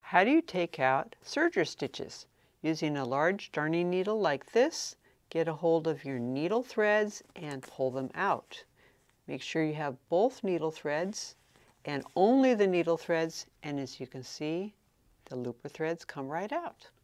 How do you take out serger stitches? Using a large darning needle like this, get a hold of your needle threads and pull them out. Make sure you have both needle threads and only the needle threads, and as you can see, the looper threads come right out.